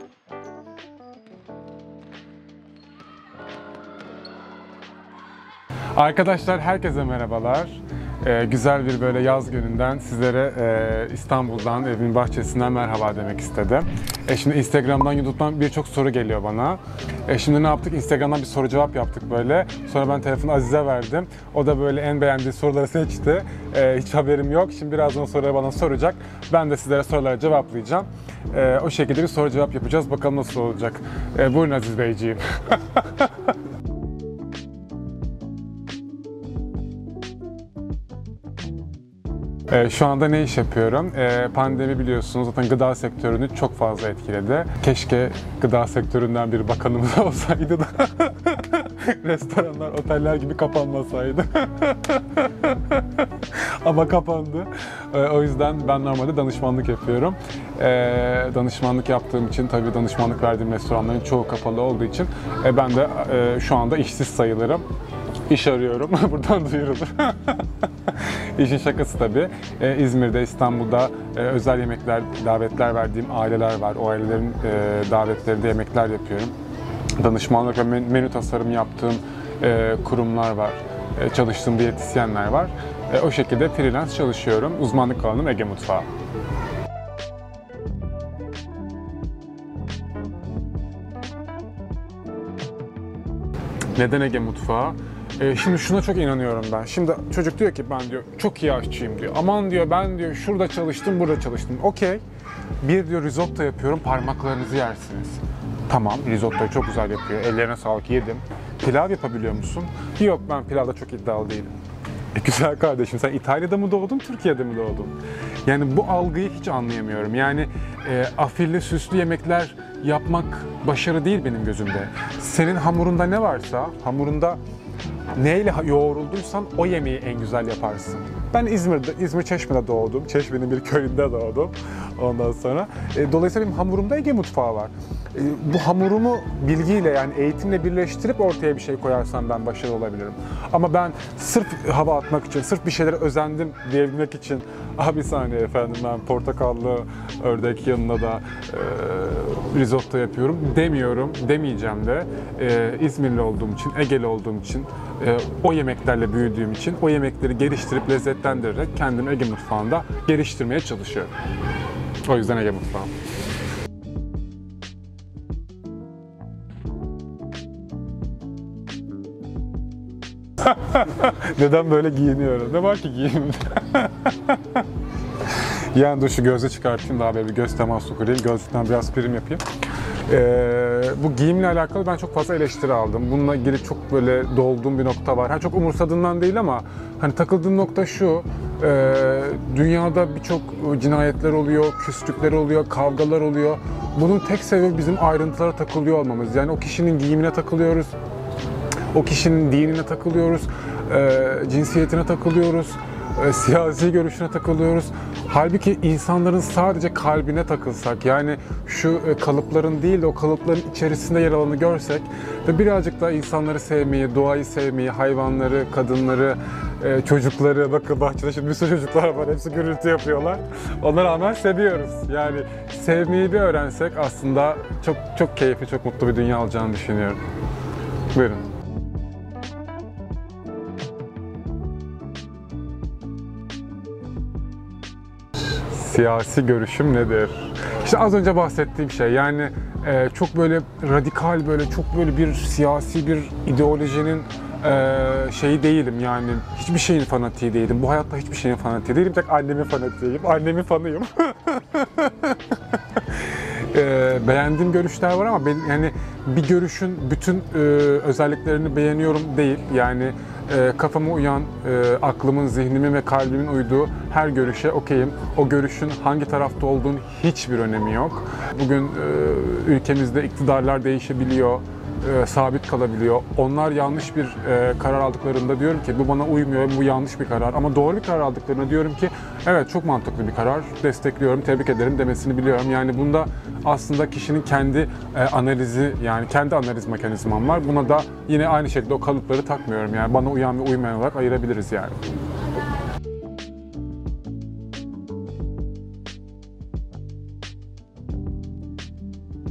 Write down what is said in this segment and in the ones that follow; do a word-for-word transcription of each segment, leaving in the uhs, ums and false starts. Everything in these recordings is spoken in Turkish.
Arkadaşlar herkese merhabalar. Ee, güzel bir böyle yaz gününden sizlere e, İstanbul'dan, evimin bahçesinden merhaba demek istedim. E, şimdi Instagram'dan, YouTube'dan birçok soru geliyor bana. E, şimdi ne yaptık? Instagram'dan bir soru cevap yaptık böyle. Sonra ben telefonu Aziz'e verdim. O da böyle en beğendiği soruları seçti. E, hiç haberim yok. Şimdi birazdan o soruları bana soracak. Ben de sizlere soruları cevaplayacağım. E, o şekilde bir soru cevap yapacağız. Bakalım nasıl olacak. E, buyurun Aziz Beyciğim. Ee, şu anda ne iş yapıyorum? Ee, pandemi biliyorsunuz zaten gıda sektörünü çok fazla etkiledi. Keşke gıda sektöründen bir bakanımız olsaydı da restoranlar, oteller gibi kapanmasaydı. Ama kapandı. Ee, o yüzden ben normalde danışmanlık yapıyorum. Ee, danışmanlık yaptığım için, tabii danışmanlık verdiğim restoranların çoğu kapalı olduğu için e, ben de e, şu anda işsiz sayılırım. İş arıyorum. Buradan duyurulur. İşin şakası tabii. Ee, İzmir'de, İstanbul'da e, özel yemekler, davetler verdiğim aileler var. O ailelerin e, davetlerinde yemekler yapıyorum. Danışmanlık ve menü tasarım yaptığım e, kurumlar var. E, çalıştığım diyetisyenler var. E, o şekilde freelance çalışıyorum. Uzmanlık alanım Ege Mutfağı. Neden Ege Mutfağı? Ee, şimdi şuna çok inanıyorum ben. Şimdi çocuk diyor ki ben diyor çok iyi aşçıyım diyor. Aman diyor ben diyor şurada çalıştım, burada çalıştım. Okey. Bir diyor risotto yapıyorum, parmaklarınızı yersiniz. Tamam, risottoyu çok güzel yapıyor. Ellerine sağlık, yedim. Pilav yapabiliyor musun? Yok, ben pilavda çok iddialı değilim. E, güzel kardeşim, sen İtalya'da mı doğdun, Türkiye'de mi doğdun? Yani bu algıyı hiç anlayamıyorum. Yani e, afilli, süslü yemekler yapmak başarı değil benim gözümde. Senin hamurunda ne varsa, hamurunda neyle yoğrulduysan o yemeği en güzel yaparsın. Ben İzmir'de, İzmir Çeşme'de doğdum. Çeşme'nin bir köyünde doğdum ondan sonra. E, dolayısıyla benim hamurumda Ege mutfağı var. E, bu hamurumu bilgiyle, yani eğitimle birleştirip ortaya bir şey koyarsam ben başarılı olabilirim. Ama ben sırf hava atmak için, sırf bir şeylere özendim diyebilmek için, aha bir saniye efendim ben portakallı ördek yanına da e, risotto yapıyorum demiyorum, demeyeceğim de. E, İzmirli olduğum için, Egeli olduğum için, e, o yemeklerle büyüdüğüm için o yemekleri geliştirip lezzetlendirerek kendimi Ege mutfağında geliştirmeye çalışıyorum. O yüzden Ege mutfağı. Neden böyle giyiniyorum? Ne var ki giyinimde? Yani dur şu gözü çıkartayım daha böyle bir göz teması kurayım. Gözlükten biraz prim yapayım. Ee, bu giyimle alakalı ben çok fazla eleştiri aldım. Bununla ilgili çok böyle dolduğum bir nokta var. Ha, çok umursadığımdan değil ama hani takıldığım nokta şu. E, dünyada birçok cinayetler oluyor, küslükler oluyor, kavgalar oluyor. Bunun tek sebebi bizim ayrıntılara takılıyor olmamız. Yani o kişinin giyimine takılıyoruz. O kişinin dinine takılıyoruz, e, cinsiyetine takılıyoruz, e, siyasi görüşüne takılıyoruz. Halbuki insanların sadece kalbine takılsak, yani şu e, kalıpların değil de o kalıpların içerisinde yer alanı görsek ve birazcık da insanları sevmeyi, doğayı sevmeyi, hayvanları, kadınları, e, çocukları, bakın bahçede şimdi bir sürü çocuklar var, hepsi gürültü yapıyorlar. Ona rağmen seviyoruz. Yani sevmeyi bir öğrensek aslında çok çok keyifli, çok mutlu bir dünya olacağını düşünüyorum. Buyurun. Siyasi görüşüm nedir? İşte az önce bahsettiğim şey, yani e, çok böyle radikal, böyle çok böyle bir siyasi bir ideolojinin e, şeyi değilim, yani hiçbir şeyin fanatiği değilim. Bu hayatta hiçbir şeyin fanatiği değilim. Tek annemin fanatiğiyim, annemin fanıyım. e, beğendiğim görüşler var ama ben, yani bir görüşün bütün e, özelliklerini beğeniyorum değil. Yani e, kafama uyan, e, aklımın, zihnimin ve kalbimin uyduğu her görüşe okeyim. O görüşün hangi tarafta olduğunun hiçbir önemi yok. Bugün e, ülkemizde iktidarlar değişebiliyor, e, sabit kalabiliyor. Onlar yanlış bir e, karar aldıklarında diyorum ki bu bana uymuyor, bu yanlış bir karar. Ama doğru bir karar aldıklarında diyorum ki evet çok mantıklı bir karar, destekliyorum, tebrik ederim demesini biliyorum. Yani bunda aslında kişinin kendi e, analizi, yani kendi analiz mekanizmam var. Buna da yine aynı şekilde o kalıpları takmıyorum. Yani bana uyan ve uymayan olarak ayırabiliriz yani.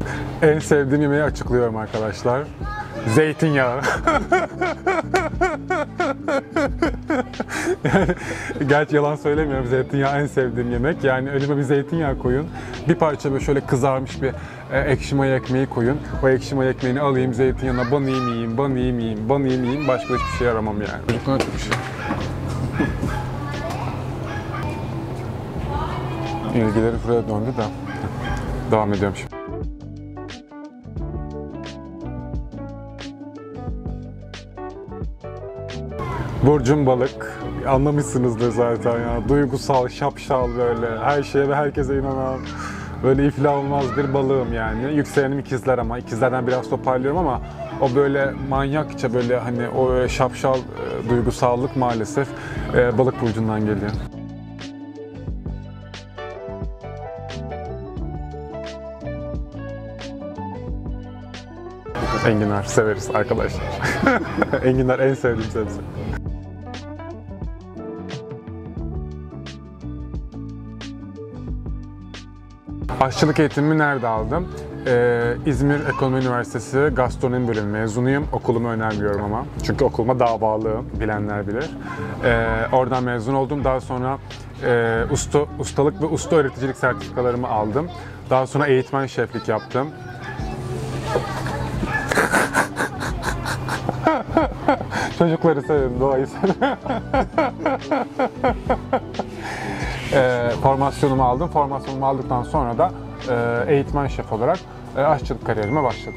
En sevdiğim yemeği açıklıyorum arkadaşlar. Zeytinyağı. Yani, gerçi yalan söylemiyorum, zeytinyağı en sevdiğim yemek. Yani önüme bir zeytinyağı koyun, bir parça böyle şöyle kızarmış bir e, ekşi maya ekmeği koyun. O ekşi maya ekmeğini alayım, zeytinyağına banayım yiyeyim, banayım yiyeyim, banayım yiyeyim. Başka hiçbir şey aramam yani. Çocuklar çok şey. İlgileri buraya döndü de. Devam ediyorum şimdi. Burcum balık. Anlamışsınızdır zaten ya. Duygusal, şapşal böyle. Her şeye ve herkese inanan. Böyle iflah olmaz bir balığım yani. Yükselenim ikizler ama. İkizlerden biraz toparlıyorum ama o böyle manyakça böyle hani o öyle şapşal e, duygusallık maalesef e, balık burcundan geliyor. Enginar severiz arkadaşlar. Enginar en sevdiğim sebze. Aşçılık eğitimimi nerede aldım? Ee, İzmir Ekonomi Üniversitesi Gastronomi Bölümü mezunuyum. Okulumu önermiyorum ama. Çünkü okuluma davalıyım, bilenler bilir. Ee, oradan mezun oldum. Daha sonra e, usta, ustalık ve usta öğreticilik sertifikalarımı aldım. Daha sonra eğitmen şeflik yaptım. Çocukları sevin, doğayı sevin. e, formasyonumu aldım. Formasyonumu aldıktan sonra da e, eğitmen şef olarak e, aşçılık kariyerime başladım.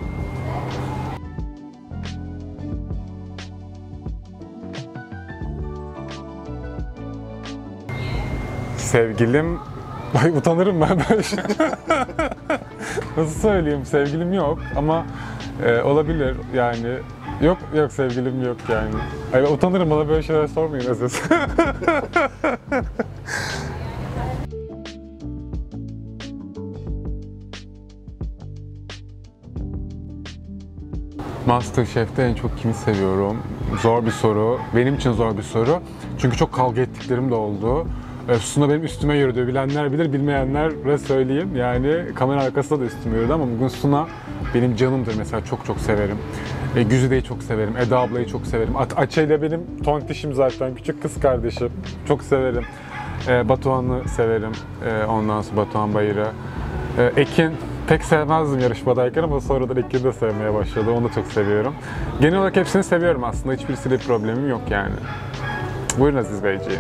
Sevgilim... Ay utanırım ben böyle şey. Nasıl söyleyeyim? Sevgilim yok ama e, olabilir yani. Yok yok sevgilim yok yani. Ay, utanırım, bana böyle şeyler sormayın siz. MasterChef'te en çok kimi seviyorum? Zor bir soru. Benim için zor bir soru. Çünkü çok kavga ettiklerim de oldu. Suna benim üstüme yürüdü. Bilenler bilir, bilmeyenlere söyleyeyim. Yani kamera arkasında da üstüme yürüdü ama bugün Suna benim canımdır mesela, çok çok severim. E, Güzide'yi çok severim, Eda ablayı çok severim. Açe ile benim tontişim zaten, küçük kız kardeşim. Çok severim. E, Batuhan'ı severim. E, ondan sonra Batuhan Bayır'ı. E, Ekin pek sevmezdim yarışmadayken ama sonradan Ekin'i de sevmeye başladı. Onu da çok seviyorum. Genel olarak hepsini seviyorum aslında. Hiçbirisiyle bir problemim yok yani. Buyurun Aziz Beyciğim.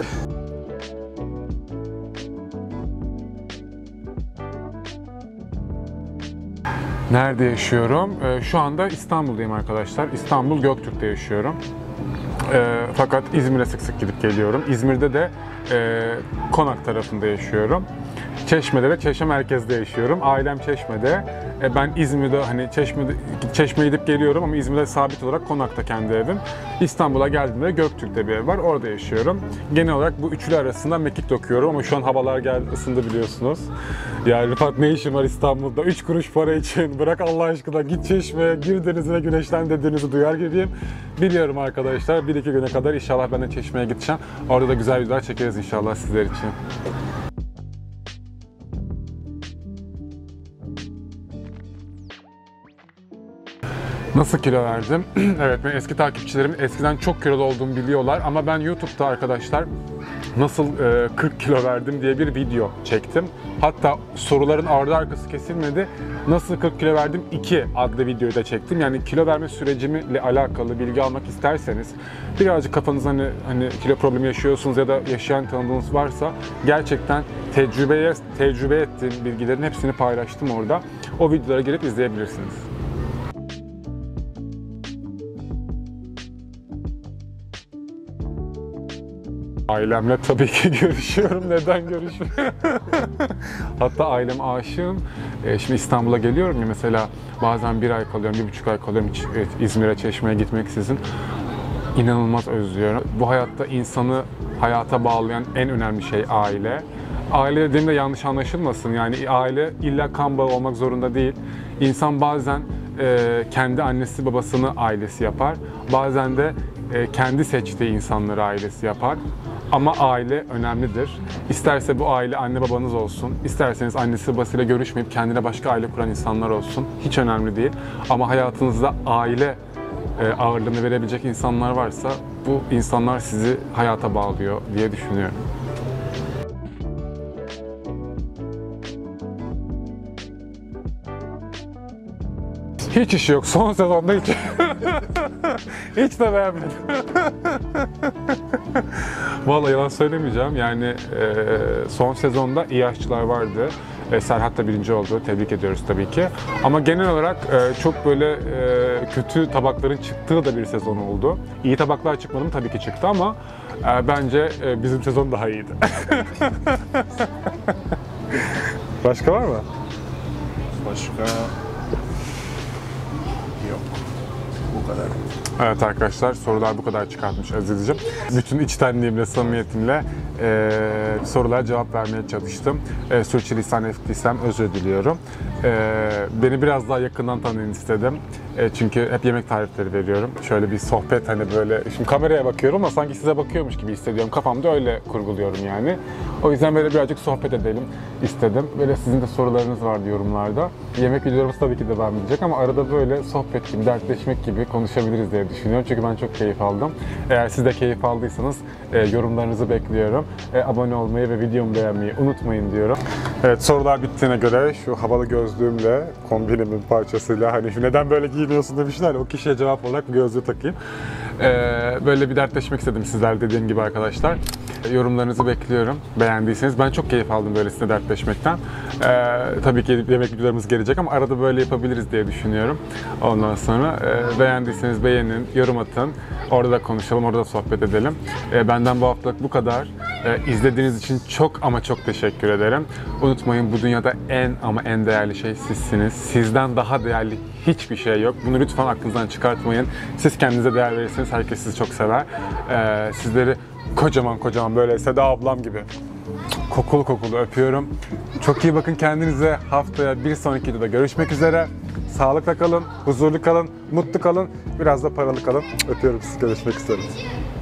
Nerede yaşıyorum? Ee, şu anda İstanbul'dayım arkadaşlar. İstanbul Göktürk'te yaşıyorum. Ee, fakat İzmir'e sık sık gidip geliyorum. İzmir'de de e, Konak tarafında yaşıyorum. Çeşme'de de Çeşme merkezde yaşıyorum. Ailem Çeşme'de. E, ben İzmir'de hani Çeşme'de Çeşme'ye gidip geliyorum ama İzmir'de sabit olarak Konak'ta kendi evim. İstanbul'a geldiğimde Göktürk'te bir ev var. Orada yaşıyorum. Genel olarak bu üçlü arasında mekik dokuyorum ama şu an havalar geldi, ısındı biliyorsunuz. Yani Rıfat ne işim var İstanbul'da? Üç kuruş para için. Bırak Allah aşkına, git Çeşme'ye, gir denizine, güneşlen dediğinizi duyar gibiyim. Biliyorum arkadaşlar. Bir iki güne kadar inşallah ben de Çeşme'ye gideceğim. Orada da güzel videolar çekeriz inşallah sizler için. Nasıl kilo verdim? Evet, ben eski takipçilerim eskiden çok kilolu olduğumu biliyorlar ama ben YouTube'da arkadaşlar nasıl e, kırk kilo verdim diye bir video çektim. Hatta soruların ardı arkası kesilmedi. Nasıl kırk kilo verdim iki adlı videoyu da çektim. Yani kilo verme sürecimle alakalı bilgi almak isterseniz, birazcık kafanızda hani, hani kilo problemi yaşıyorsunuz ya da yaşayan tanıdığınız varsa, gerçekten tecrübeye tecrübe ettiğim bilgilerin hepsini paylaştım orada. O videolara gelip izleyebilirsiniz. Ailemle tabii ki görüşüyorum. Neden görüşmüyorum? Hatta ailem aşığım. E, şimdi İstanbul'a geliyorum ya mesela, bazen bir ay kalıyorum, bir buçuk ay kalıyorum İzmir'e, Çeşme'ye gitmeksizin. İnanılmaz özlüyorum. Bu hayatta insanı hayata bağlayan en önemli şey aile. Aile dediğimde yanlış anlaşılmasın. Yani aile illa kan bağı olmak zorunda değil. İnsan bazen e, kendi annesi babasını ailesi yapar. Bazen de e, kendi seçtiği insanları ailesi yapar. Ama aile önemlidir. İsterse bu aile anne babanız olsun, isterseniz annesi babasıyla görüşmeyip kendine başka aile kuran insanlar olsun. Hiç önemli değil. Ama hayatınızda aile e, ağırlığını verebilecek insanlar varsa bu insanlar sizi hayata bağlıyor diye düşünüyorum. Hiç işi yok. Son sezonda hiç. Hiç de beğenmedim. Vallahi yalan söylemeyeceğim. Yani e, son sezonda iyi aşçılar vardı. E, Serhat da birinci oldu. Tebrik ediyoruz tabii ki. Ama genel olarak e, çok böyle e, kötü tabakların çıktığı da bir sezon oldu. İyi tabaklar çıkmadı mı? Tabii ki çıktı ama e, bence e, bizim sezon daha iyiydi. Başka var mı? Başka yok. Bu kadar. Evet arkadaşlar, sorular bu kadar çıkartmış Aziz'cim. Bütün içtenliğimle, samimiyetimle e, sorulara cevap vermeye çalıştım. E, sürçülisan ettiysem özür diliyorum. E, beni biraz daha yakından tanıyın istedim. E, çünkü hep yemek tarifleri veriyorum. Şöyle bir sohbet, hani böyle, şimdi kameraya bakıyorum ama sanki size bakıyormuş gibi hissediyorum. Kafamda öyle kurguluyorum yani. O yüzden böyle birazcık sohbet edelim istedim. Böyle sizin de sorularınız vardı yorumlarda. Yemek videolarımız tabii ki devam edecek ama arada böyle sohbet gibi, dertleşmek gibi konuşabiliriz diye düşünüyorum. Çünkü ben çok keyif aldım. Eğer siz de keyif aldıysanız e, yorumlarınızı bekliyorum. E, abone olmayı ve videomu beğenmeyi unutmayın diyorum. Evet, sorular bittiğine göre şu havalı gözlüğümle, kombinimin parçasıyla, hani şu neden böyle giyiniyorsun demişler, o kişiye cevap olarak bu gözlüğü takayım. E, böyle bir dertleşmek istedim sizlerle, dediğim gibi arkadaşlar. E, yorumlarınızı bekliyorum. Beğendiyseniz, ben çok keyif aldım böylesine dertleşmekten. E, tabii ki yemek videolarımız gelecek ama arada böyle yapabiliriz diye düşünüyorum. Ondan sonra e, beğendiyseniz beğenin, yorum atın. Orada da konuşalım, orada da sohbet edelim. E, benden bu haftalık bu kadar. E, izlediğiniz için çok ama çok teşekkür ederim. Unutmayın, bu dünyada en ama en değerli şey sizsiniz. Sizden daha değerli hiçbir şey yok. Bunu lütfen aklınızdan çıkartmayın. Siz kendinize değer verirseniz herkes sizi çok sever. E, sizleri kocaman kocaman, böyle Seda ablam gibi kokulu kokulu öpüyorum. Çok iyi bakın kendinize. Haftaya bir sonraki videoda görüşmek üzere. Sağlıkla kalın, huzurlu kalın, mutlu kalın, biraz da paralı kalın. Öpüyorum sizi. Görüşmek üzere.